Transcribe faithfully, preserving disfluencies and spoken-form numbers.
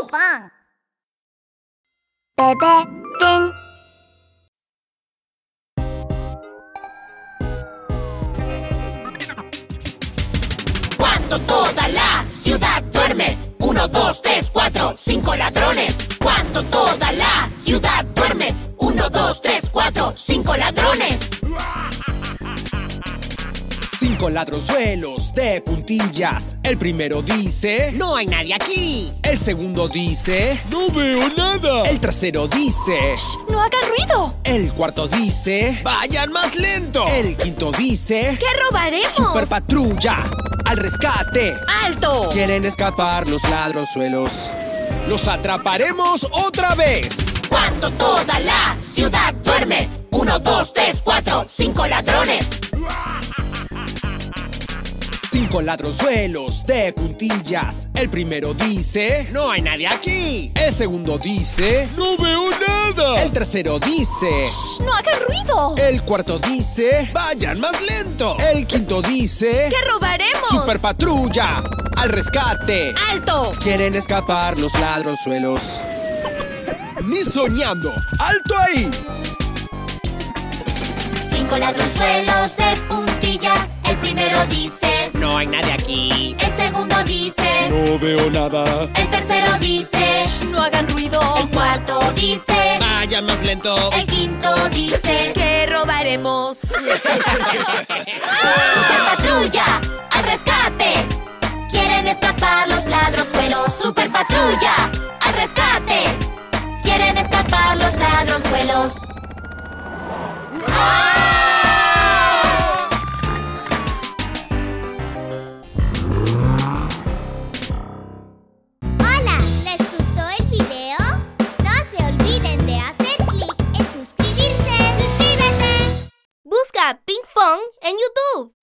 Fan. Bebé Pin. Cuando toda la ciudad duerme, uno, dos, tres, cuatro, cinco ladrones. Cuando toda la ciudad duerme, uno, dos, tres, cuatro, cinco ladrones. Cinco ladronzuelos de puntillas. El primero dice: No hay nadie aquí. El segundo dice: ¡No veo nada! El tercero dice: ¡No hagan ruido! El cuarto dice: ¡Vayan más lento! El quinto dice: ¿Qué robaremos? Super patrulla, al rescate. ¡Alto! Quieren escapar los ladronzuelos. ¡Los atraparemos otra vez! Cuando toda la ciudad duerme, uno, dos, tres, cuatro, cinco ladrones. Cinco ladronzuelos de puntillas. El primero dice: No hay nadie aquí. El segundo dice: ¡No veo nada! El tercero dice: ¡No hagan ruido! El cuarto dice: ¡Vayan más lento! El quinto dice: ¿Qué robaremos? Super patrulla, al rescate. ¡Alto! Quieren escapar los ladronzuelos. ¡Ni soñando! ¡Alto ahí! Cinco ladronzuelos de puntillas. El primero dice: No hay nadie aquí. El segundo dice: ¡No veo nada! El tercero dice: ¡No hagan ruido! El cuarto dice: ¡Vayan más lento! El quinto dice: ¿Qué robaremos? ¡Super patrulla! ¡Al rescate! Quieren escapar los ladronzuelos. ¡Super patrulla! ¡Al rescate! Quieren escapar los ladronzuelos. Hola, ¿les gustó el video? No se olviden de hacer clic en suscribirse. ¡Suscríbete! Busca Pink Fong en YouTube.